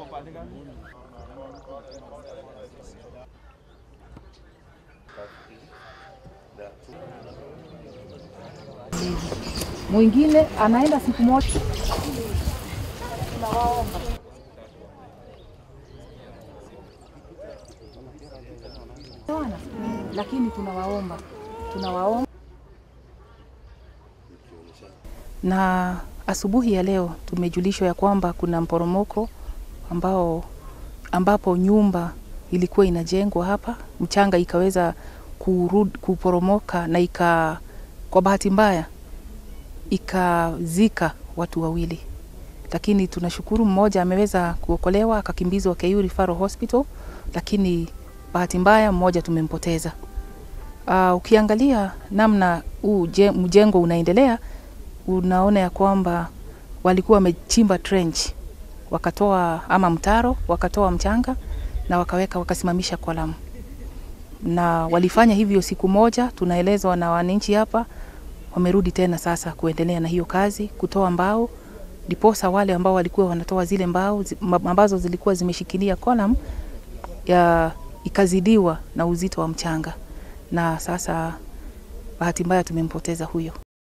Mwingine anaenda siku moja. Tunawaomba. Lakini tunawaomba. Na asubuhi ya leo tumejulishwa ya kwamba kuna mporomoko ambapo nyumba ilikuwa inajengwa hapa, mchanga ikaweza kuporomoka na kwa bahati mbaya ikazika watu wawili. Lakini tunashukuru mmoja ameweza kuokolewa akakimbizwa KU Referral Hospital, lakini bahati mbaya mmoja tumempoteza. Ukiangalia namna mjengo unaendelea, unaona ya kwamba walikuwa wamechimba trench, wakatoa mtaro, wakatoa mchanga na wakasimamisha kolamu. Na walifanya hivyo siku moja, tunaelezwa na wananchi hapa, wamerudi tena sasa kuendelea na hiyo kazi, kutoa mbao, ndiposa wale ambao walikuwa wanatoa zile mbao ambazo zilikuwa zimeshikilia kolamu ikazidiwa na uzito wa mchanga. Na sasa bahati mbaya tumempoteza huyo.